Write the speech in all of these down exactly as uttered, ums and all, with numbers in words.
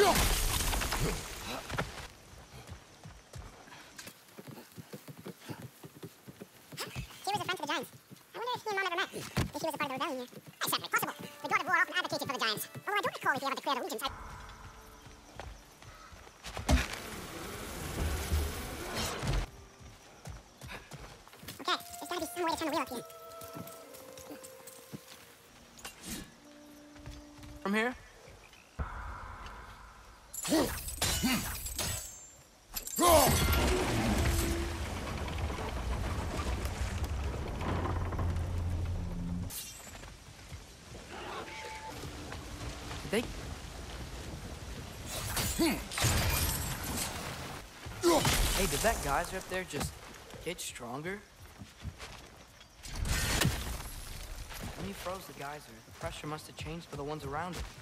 was a friend to the Giants. I wonder if he and Mom ever met. If he was a part of the rebellion here. That's certainly possible. The God of War often advocated for the Giants. Although I don't recall if he ever declared allegiance. I... Okay, there's gotta be some way to turn the wheel up here. From here? They... Hey, did that geyser up there just get stronger? When he froze the geyser, the pressure must have changed for the ones around it.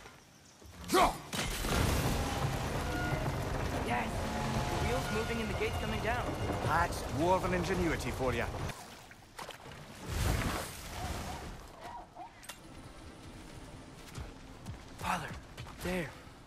Dad, the wheel's moving and the gate's coming down. That's dwarven ingenuity for you. Father, up there.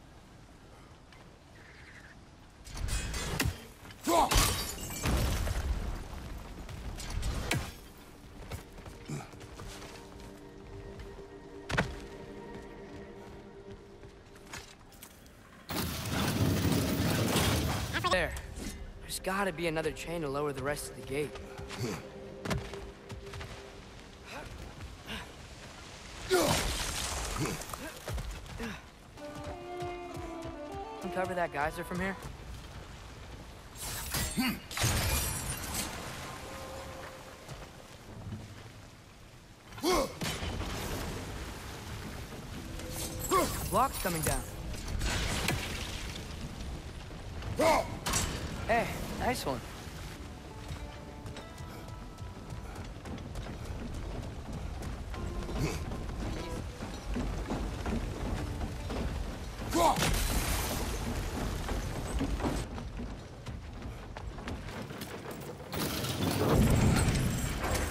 There. There's gotta be another chain to lower the rest of the gate. Uncover that geyser from here? Block's coming down. Hey, nice one.